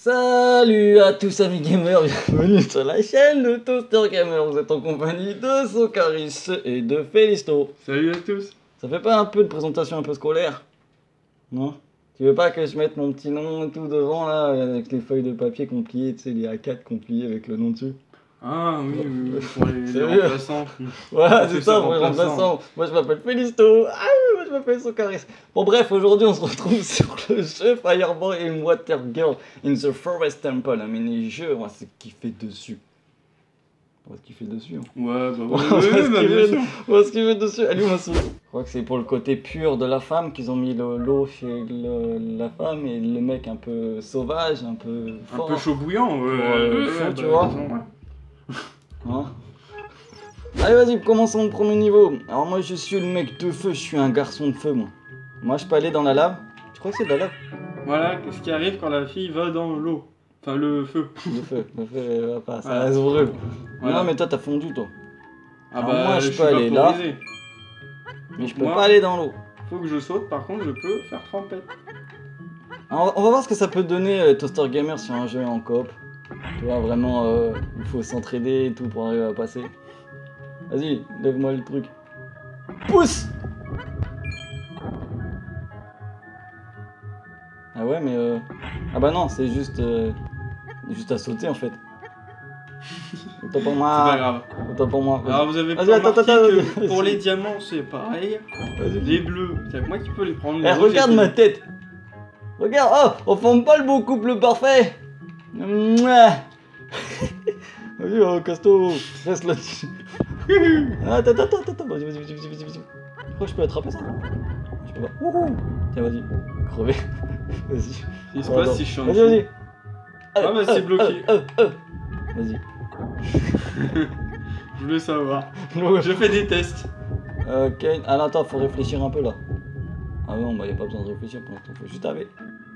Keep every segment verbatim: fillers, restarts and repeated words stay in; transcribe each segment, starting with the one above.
Salut à tous amis gamers, bienvenue sur la chaîne de Toaster Gamer. Vous êtes en compagnie de Socaris et de Félisto. Salut à tous. Ça fait pas un peu de présentation un peu scolaire? Non? Tu veux pas que je mette mon petit nom et tout devant là, avec les feuilles de papier qu'on pliait, tu sais, les A quatre qu'on pliait avec le nom dessus? Ah oui, oui, oui, pour les, les Sérieux? remplaçants. Voilà, c'est C'est ça, ça, pour les remplaçant. remplaçants. Moi je m'appelle Félisto. Ah oui, moi je m'appelle Socaris. Bon bref, aujourd'hui on se retrouve sur le jeu Fireboy and Water Girl in the Forest Temple. Un mini-jeu, on va se kiffer dessus. On va se kiffer dessus. Hein. Ouais, bah On oui, va oui, se oui, bah, bien kiffer- sûr. on va se kiffer dessus. Allez, on va se... Je crois que c'est pour le côté pur de la femme qu'ils ont mis le- l'eau chez le- la femme et le mec un peu sauvage, un peu Un fort. peu chaud bouillant, ouais. euh, ouais, chaud, ouais, tu bah, vois. raison, ouais. Hein. Allez vas-y, commençons le premier niveau. Alors moi je suis le mec de feu, je suis un garçon de feu moi. Moi je peux aller dans la lave. Je crois que c'est de la lave. Voilà, qu'est-ce qui arrive quand la fille va dans l'eau? Enfin, le feu. Le feu, le feu elle va pas, ça Voilà. reste brûle. Voilà. Non mais toi t'as fondu toi. Ah Alors bah, moi, je je peux suis aller là. vaporisé. Mais je peux Moi, pas aller dans l'eau. Faut que je saute, par contre, je peux faire trempette. Alors, on va voir ce que ça peut donner euh, Toaster Gamer sur un jeu en coop. Tu vois vraiment euh, il faut s'entraider et tout pour arriver à passer. Vas-y, lève-moi le truc. Pousse. Ah ouais mais euh... Ah bah non, c'est juste euh... juste à sauter en fait. Autant pour C'est pas moi. grave. Autant pour moi. Alors, vous avez pas Vas-y, attends, remarqué attends, que vas-y, pour vas-y. les diamants, c'est pareil. Vas-y. Les bleus, c'est moi qui peux les prendre. Les Eh, rouges, regarde j'ai- ma tête. Regarde, oh, on forme pas le beau couple parfait. Mouah. Vas-y, oh, casse-toi, reste là-dessus. Attends, attends, attends, attends, vas-y, vas-y, vas-y, vas-y, vas-y, vas-y. Je crois que je peux attraper ça. Je peux pas. Wouhou. Tiens, vas-y, crever. Vas-y. Il se Oh, passe non. si je suis en Vas-y, dessous. vas-y. Ah, bah, c'est bloqué. Euh, euh, euh. Vas-y. Je voulais savoir. Ouais. Je fais des tests. Ok, alors attends, faut réfléchir un peu là. Ah non, bah y a pas besoin de réfléchir pour l'instant, faut juste avec.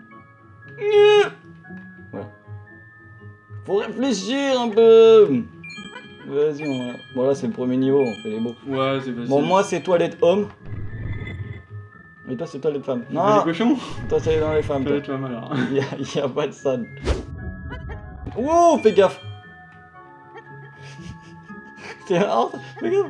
Voilà. Faut réfléchir un peu. Vas-y, on va... Bon là c'est le premier niveau, on fait les beaux. Ouais, c'est facile. Bon moi c'est toilette homme. Et toi c'est toilette femme. Les Non, cochons. toi c'est dans les femmes. Ça Toi. va être pas mal alors. Y a, y a pas de ça. Wow, fais gaffe. C'est marrant, fais gaffe.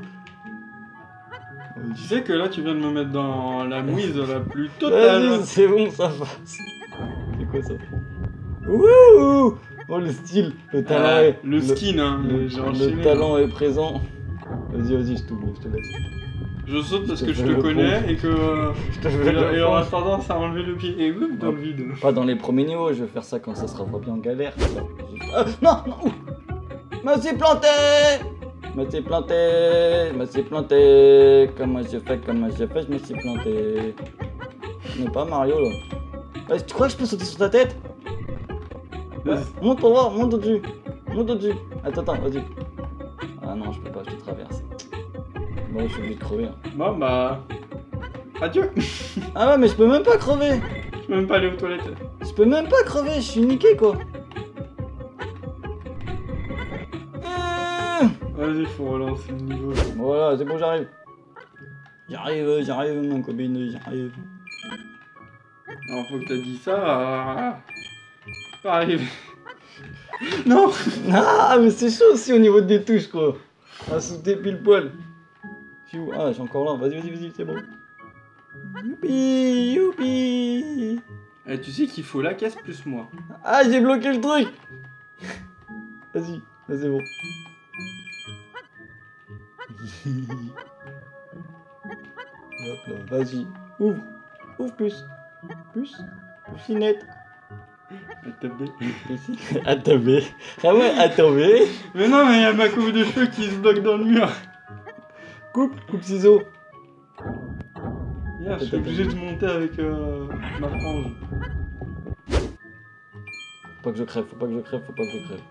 Tu sais que là, tu viens de me mettre dans la mouise la plus totale. Vas-y, c'est bon, ça passe. C'est quoi ça? Wouhou! Oh, le style, le talent Euh, est... le skin, hein. Le, j'ai le enchaîné. talent est présent. Vas-y, vas-y, je t'oublie, je te laisse. Je saute parce Je te que je fais te le connais et que. Je te fais le Et on a fond. tendance à enlever le pied et boum, dans le vide. Pas dans les premiers niveaux, je vais faire ça quand ça sera pas bien en galère. Ah, non, non, ouh. Me suis planté! Me suis planté, me suis planté. Comment j'ai fait, comment j'ai fait, je me suis planté. On n'est pas Mario là. Ah, tu crois que je peux sauter sur ta tête? Vas-y. Monte pour voir, monte au-dessus. Monte au-dessus. Attends, attends, vas-y. Ah non, je peux pas, je te traverse. Bon, je suis obligé de crever. Hein. Bon, bah. Adieu. Ah ouais, mais je peux même pas crever. Je peux même pas aller aux toilettes. Je peux même pas crever, je suis niqué quoi. Euh. Vas-y, faut relancer le niveau. Voilà, c'est bon, j'arrive. J'arrive, j'arrive, mon copine, j'arrive. Alors, faut que t'as dit ça. Ah, pas arrivé. Non. Ah, mais c'est chaud aussi au niveau des touches quoi. À sauter pile poil. Je suis où? Ah, je suis encore là. Vas-y, vas-y, vas-y, c'est bon. Youpi, youpi. Eh, tu sais qu'il faut la caisse plus moi. Ah, j'ai bloqué le truc. Vas-y, là c'est bon. Hop là, vas-y. Ouvre. Ouvre plus. Plus. Poucinette. Attendez. Attendez. Ah ouais, attendez. Mais non, mais il y a ma coupe de cheveux qui se bloque dans le mur. Coupe, coupe ciseaux. Yeah, je suis obligé de monter avec euh, ma frange. Faut pas que je crève, faut pas que je crève, faut pas que je crève.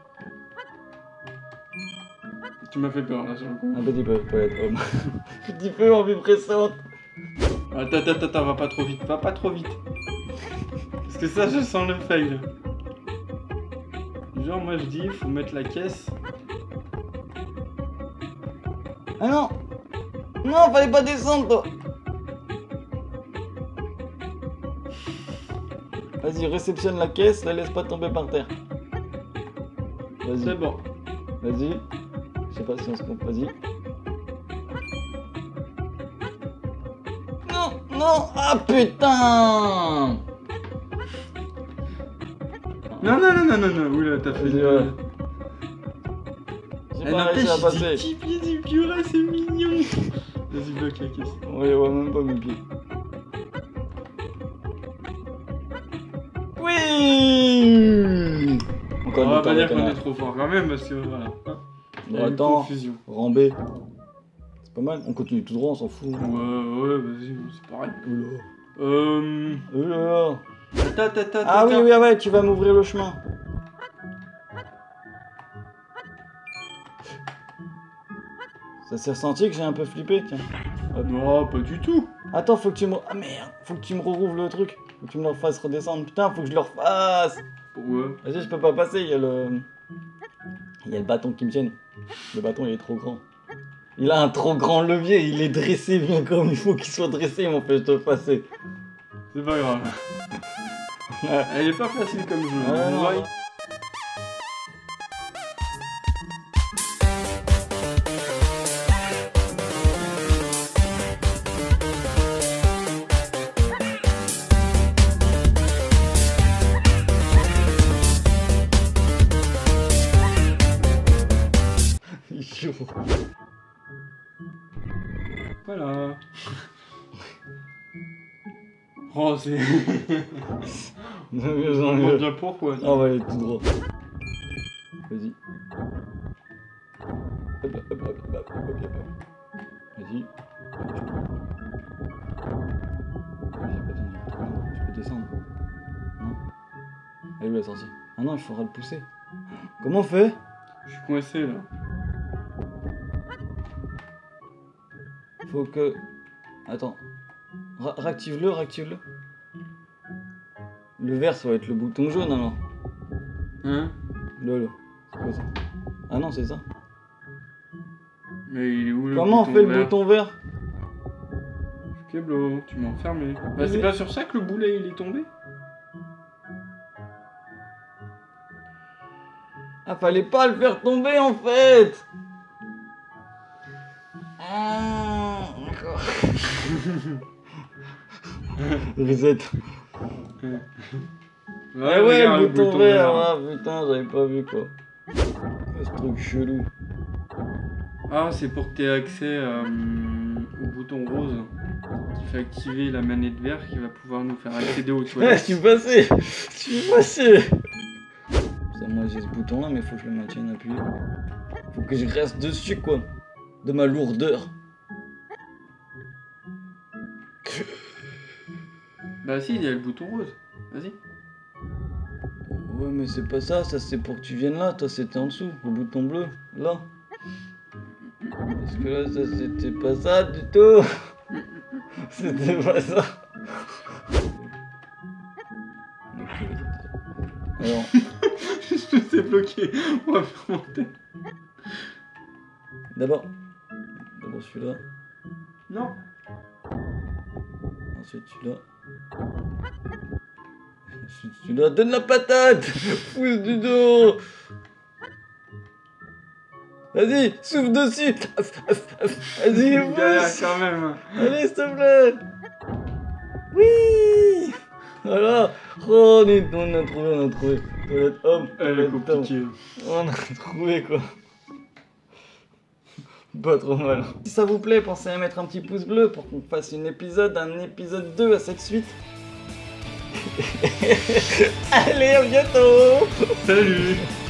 Tu m'as fait peur là sur le coup. Un petit peu, toilette homme. Petit peu en vibressante. Attends, attends, attends, va pas trop vite, va pas trop vite. Parce que ça, je sens le fail. Genre, moi je dis, faut mettre la caisse. Ah non. Non, fallait pas descendre toi. Vas-y, réceptionne la caisse, la laisse pas tomber par terre. Vas-y. C'est bon. Vas-y. Je sais pas si on se compte. Vas-y. Non, non. Ah putain. Non, non, non, non, non, non. Oula, t'as fait... Vas-y, ouais. J'ai Eh, pas réussi à n'empêche, passer. des petits pieds du purée, c'est mignon. Vas-y, bloque la caisse. Ouais, ouais, même pas mes pieds. Oui. Encore On une va pas dire fois, qu'on est trop fort quand même, parce que voilà. Il y a Bon, une attends, confusion. rambé. C'est pas mal, on continue tout droit, on s'en fout. Ouais, ouais, vas-y, c'est pareil. Oula. Euh... Oula. Attends, attends, attends, Ah oui, attends. oui, ouais, tu vas m'ouvrir le chemin. Ça s'est ressenti que j'ai un peu flippé, tiens. Hop. Non, pas du tout. Attends, faut que tu me... Ah merde, faut que tu me rouvres le truc. Faut que tu me le refasses redescendre. Putain, faut que je le refasse. Ouais. Vas-y, je peux pas passer, il y a le... Il y a le bâton qui me tienne. Le bâton, il est trop grand. Il a un trop grand levier, il est dressé bien comme il faut qu'il soit dressé, mon fait, je te le passer. C'est pas grave. Ouais. Elle est pas facile comme jeu. Ouais, non, Ouais. non. Il est chaud. Voilà. Oh, c'est... De mieux en On mieux. bien pourquoi. Ah, on va aller tout droit. Vas-y. Hop, hop, hop, hop, hop, hop, hop. Vas-y. J'ai pas besoin de retourner. Je peux descendre. Non? Elle est où la sortie? Ah non, il faudra le pousser. Comment on fait? Je suis coincé là. Faut que... Attends. Ra- Réactive-le, réactive-le. Le vert, ça va être le bouton jaune alors. Hein? Là, là. C'est quoi ça? Ah non, c'est ça. Mais il est où le Comment on bouton fait le vert? bouton vert? Keblo, tu m'as enfermé. Bah Oui. c'est pas sur ça que le boulet il est tombé? Ah, fallait pas le faire tomber en fait. Ah, d'accord. Reset. Ouais, Ah ouais, regarde le bouton vert, ah putain, j'avais pas vu quoi. Ce truc chelou. Ah, c'est pour que tu aies accès euh, au bouton rose qui fait activer la manette verte qui va pouvoir nous faire accéder aux Ouais, je toilettes. suis passé. Je suis passé. Ça, moi j'ai ce bouton là, mais faut que je le maintienne appuyé. Faut que je reste dessus quoi. De ma lourdeur. Bah si, il y a le bouton rose. Vas-y. Ouais, mais c'est pas ça, ça c'est pour que tu viennes là, toi c'était en dessous, le bouton bleu, là. Parce que là, ça c'était pas ça du tout. C'était pas ça. Ok, vas-y. Alors, Je t'ai bloqué. On va faire monter. d'abord, d'abord celui-là, Non. ensuite celui-là. Ensuite celui-là, donne la patate. Pousse du dos. Vas-y, souffle dessus. Vas-y, Il galère pousse. quand même. Allez, s'il te plaît. Oui. Voilà. Oh, on, est- on a trouvé, on a trouvé. Toilette homme, Elle est toilette homme. compliquée. On a trouvé quoi. Pas trop mal. Si ça vous plaît, pensez à mettre un petit pouce bleu pour qu'on fasse un épisode, un épisode deux à cette suite. Allez, à bientôt. Salut.